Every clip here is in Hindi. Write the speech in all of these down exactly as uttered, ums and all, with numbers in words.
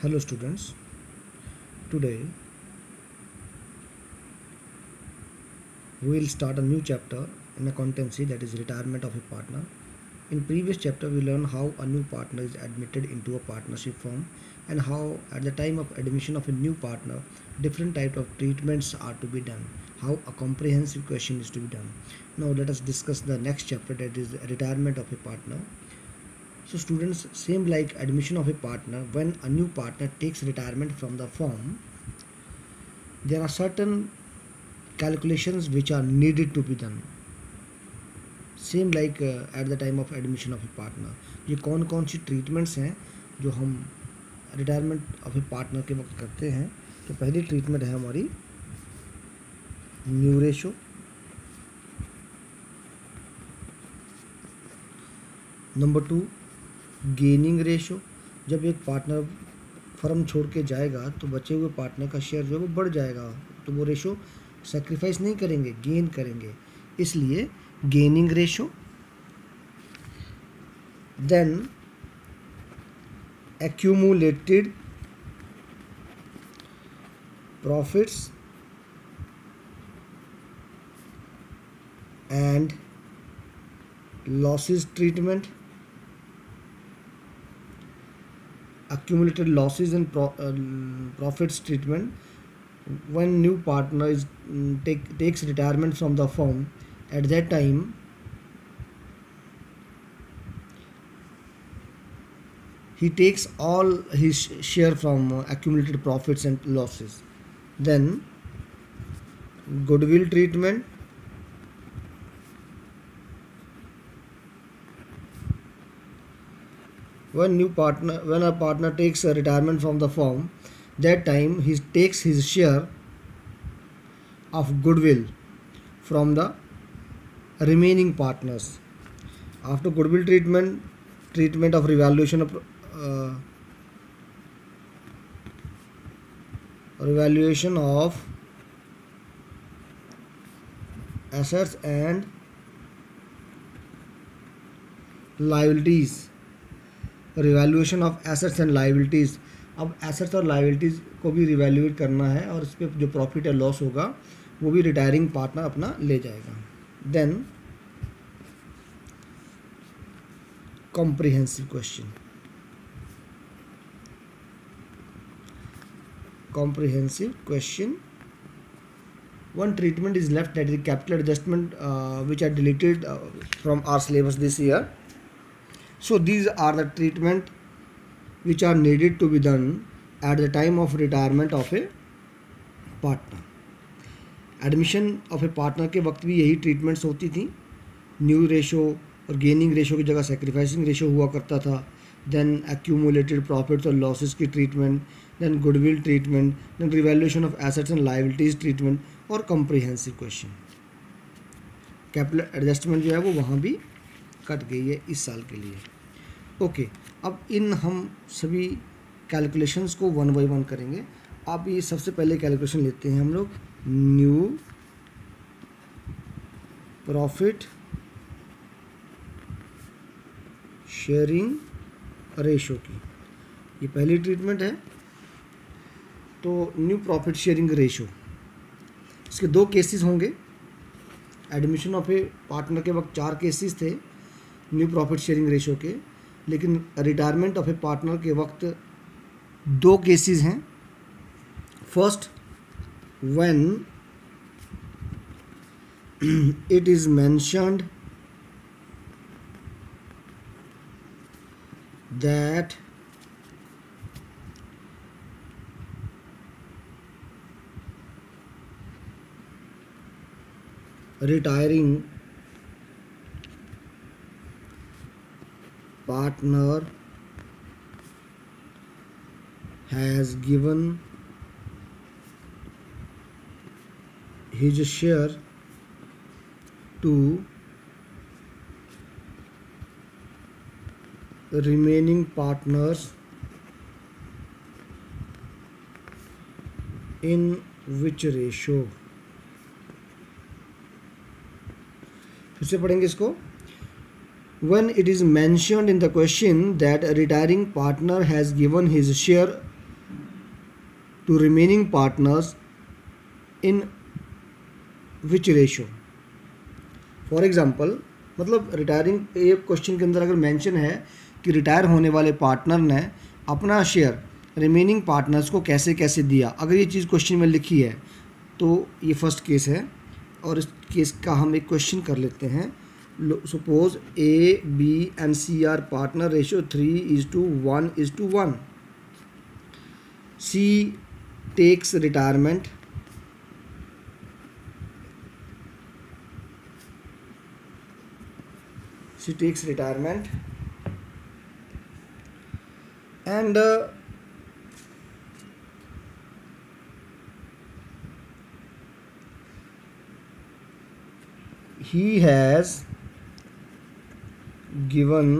Hello students, today we will start a new chapter in accountancy, that is retirement of a partner. In previous chapter we learned how a new partner is admitted into a partnership firm and how at the time of admission of a new partner different type of treatments are to be done, how a comprehensive question is to be done. Now let us discuss the next chapter, that is retirement of a partner. So students, same like admission of a partner, when a new partner takes retirement from the firm, there are certain calculations which are needed to be done. Same like at the time of admission of a partner, ये कौन कौन सी ट्रीटमेंट्स हैं जो हम रिटायरमेंट ऑफ ए पार्टनर के वक्त करते हैं. तो पहली ट्रीटमेंट है हमारी new ratio. Number two, gaining ratio. जब एक पार्टनर फर्म छोड़ के जाएगा तो बचे हुए पार्टनर का शेयर जो है वो बढ़ जाएगा, तो वो रेशो सेक्रीफाइस नहीं करेंगे, गेन करेंगे, इसलिए gaining ratio. Then accumulated profits and losses treatment. Accumulated losses and pro, uh, profits treatment. When new partner is mm, take takes retirement from the firm, at that time he takes all his share from uh, accumulated profits and losses. Then goodwill treatment. When new partner when a partner takes a retirement from the firm, that time he takes his share of goodwill from the remaining partners. After goodwill treatment, treatment of revaluation of uh, revaluation of assets and liabilities. Revaluation of assets and liabilities. अब एसेट्स और लाइबिलिटीज़ को भी रिवैल्यूएट करना है और इस पर जो प्रॉफिट या लॉस होगा वो भी रिटायरिंग पार्टनर अपना ले जाएगा. Then comprehensive question. Comprehensive question. One treatment is left, that is capital adjustment, uh, which are deleted uh, from our syllabus this year. So these are the treatment which are needed to be done at the time of retirement of a partner. Admission of a partner के वक्त भी यही ट्रीटमेंट्स होती थी. न्यू रेशो और गेनिंग रेशो की जगह सेक्रीफाइसिंग रेशो हुआ करता था. देन एक्यूमुलेटेड प्रॉफिट्स और लॉसेस की treatment, then goodwill treatment, then revaluation of assets and liabilities treatment और कॉम्प्रिहेंसिव क्वेश्चन. कैपिटल एडजस्टमेंट जो है वो वहाँ भी कट गई है इस साल के लिए. ओके okay, अब इन हम सभी कैलकुलेशंस को वन बाय वन करेंगे. अब ये सबसे पहले कैलकुलेशन लेते हैं हम लोग न्यू प्रॉफिट शेयरिंग रेशो की. ये पहली ट्रीटमेंट है. तो न्यू प्रॉफिट शेयरिंग रेशो, इसके दो केसेस होंगे. एडमिशन ऑफ ए पार्टनर के वक्त चार केसेस थे न्यू प्रॉफिट शेयरिंग रेशो के, लेकिन रिटायरमेंट ऑफ ए पार्टनर के वक्त दो केसेस हैं. First, when it is mentioned that retiring partner has given his share to remaining partners in which ratio. फिर से पढ़ेंगे इसको. When it is mentioned in the question that a retiring partner has given his share to remaining partners in which ratio. For example, मतलब रिटायरिंग एक क्वेश्चन के अंदर अगर मेंशन है कि रिटायर होने वाले पार्टनर ने अपना शेयर रिमेनिंग पार्टनर्स को कैसे कैसे दिया, अगर ये चीज़ क्वेश्चन में लिखी है तो ये फर्स्ट केस है। और इस केस का हम एक क्वेश्चन कर लेते हैं। Suppose A B and C are partner, ratio three is to one is to one. C takes retirement, she takes retirement and uh, he has given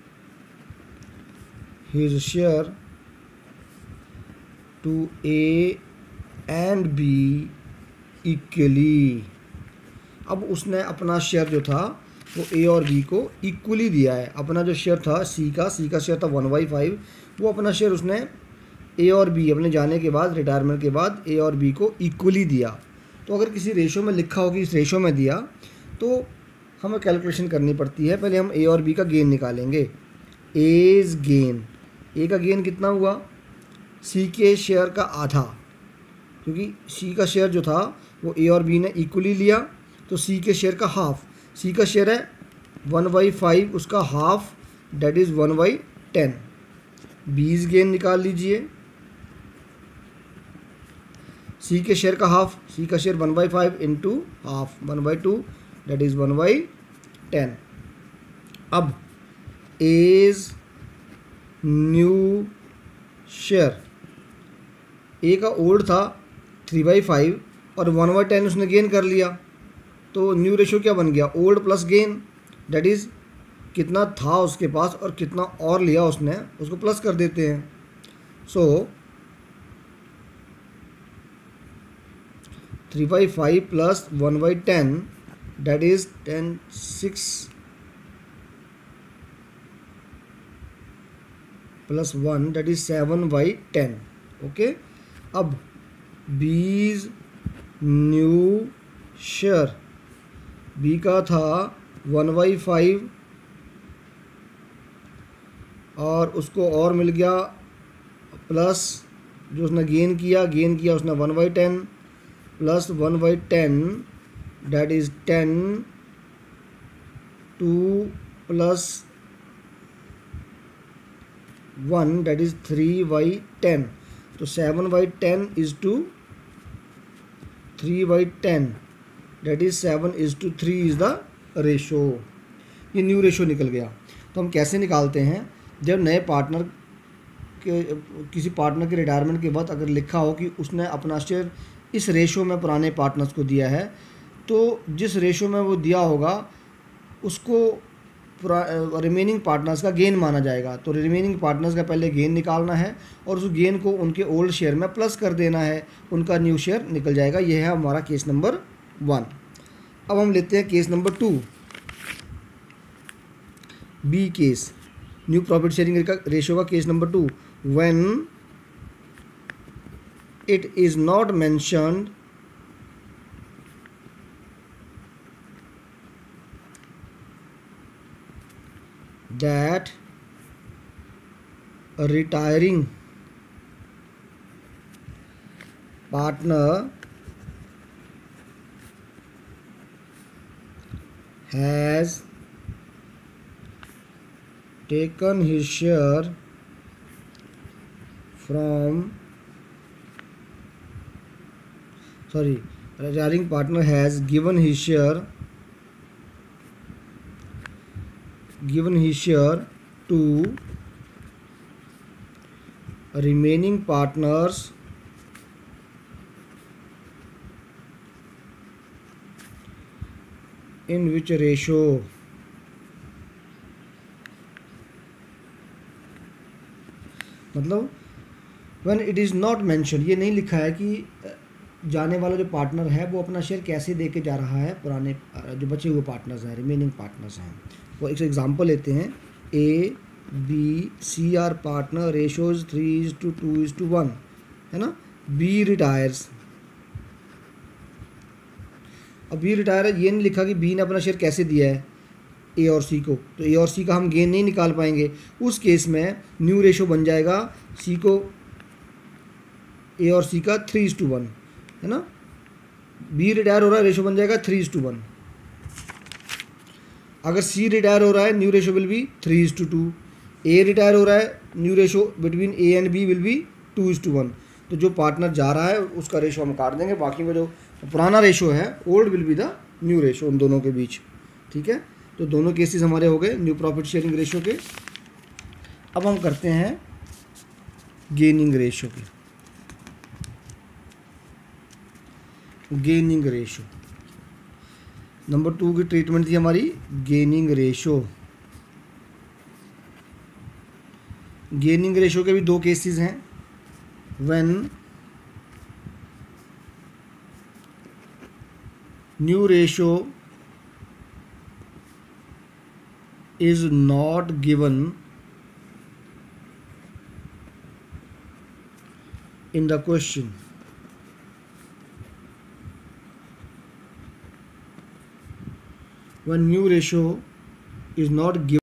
his share to A and B equally। अब उसने अपना शेयर जो था वो ए और बी को इक्वली दिया है। अपना जो शेयर था सी का सी का शेयर था वन बाई फाइव, वो अपना शेयर उसने ए और बी अपने जाने के बाद, रिटायरमेंट के बाद ए और बी को इक्वली दिया। तो अगर किसी रेशो में लिखा हो कि इस रेशो में दिया तो हमें कैलकुलेशन करनी पड़ती है। पहले हम ए और बी का गेन निकालेंगे। एज गेन, ए का गेन कितना हुआ, सी के शेयर का आधा, क्योंकि सी का शेयर जो था वो ए और बी ने इक्वली लिया, तो सी के शेयर का हाफ, सी का शेयर है वन बाई फाइव, उसका half that is one by ten. B's gain निकाल लीजिए। सी के शेयर का हाफ, सी का share one by five into half one by two that is one by ten. अब एज न्यू शेयर, ए का ओल्ड था थ्री बाई फाइव और वन बाई टेन उसने गेन कर लिया, तो न्यू रेशो क्या बन गया, old plus gain, that is कितना था उसके पास और कितना और लिया उसने, उसको प्लस कर देते हैं। So three by five plus one by ten that is ten six plus one that is seven by ten. Okay, अब बीज न्यू शेयर, बी का था वन बाई फाइव और उसको और मिल गया प्लस जो उसने गेन किया, गेन किया उसने one by ten plus one by ten that is ten, two plus one that is three by ten, तो seven by ten is to three by ten that is seven is to three is the ratio. ये न्यू रेशो निकल गया। तो हम कैसे निकालते हैं, जब नए पार्टनर के किसी पार्टनर के रिटायरमेंट के बाद अगर लिखा हो कि उसने अपना शेयर इस रेशो में पुराने पार्टनर्स को दिया है, तो जिस रेशो में वो दिया होगा उसको रिमेनिंग पार्टनर्स का गेन माना जाएगा। तो रिमेनिंग पार्टनर्स का पहले गेन निकालना है और उस गेन को उनके ओल्ड शेयर में प्लस कर देना है, उनका न्यू शेयर निकल जाएगा। यह है हमारा केस नंबर वन। अब हम लेते हैं case number two, B case, new profit sharing ratio का case number two. When it is not mentioned that a retiring partner has taken his share from sorry retiring partner has given his share given his share to remaining partners in which ratio, मतलब when it is not mentioned, ये नहीं लिखा है कि जाने वाला जो पार्टनर है वो अपना शेयर कैसे दे के जा रहा है पुराने जो बचे हुए पार्टनर्स हैं, रिमेनिंग पार्टनर्स हैं। वो एक एग्जांपल लेते हैं, A B C are partner, ratio is three is to two is to one, है ना। B retires. अब बी रिटायर है, ये नहीं लिखा कि बी ने अपना शेयर कैसे दिया है ए और सी को, तो ए और सी का हम गेन नहीं निकाल पाएंगे। उस केस में न्यू रेशो बन जाएगा सी को ए और सी का थ्री इज टू वन, है ना। बी रिटायर हो रहा है, रेशो बन जाएगा थ्री इज टू वन। अगर सी रिटायर हो रहा है, new ratio will be three is to two. A retire हो रहा है, new ratio between A and B will be two is to one. तो जो पार्टनर जा रहा है उसका रेशो हम काट देंगे, बाकी का जो पुराना रेशो है old will be the new ratio उन दोनों के बीच, ठीक है। तो दोनों केसेस हमारे हो गए न्यू प्रॉफिट शेयरिंग रेशो के। अब हम करते हैं गेनिंग रेशो के। गेनिंग रेशो नंबर टू की ट्रीटमेंट थी हमारी गेनिंग रेशो। गेनिंग रेशो के भी दो केसेस हैं। When new ratio is not given in the question, when new ratio is not given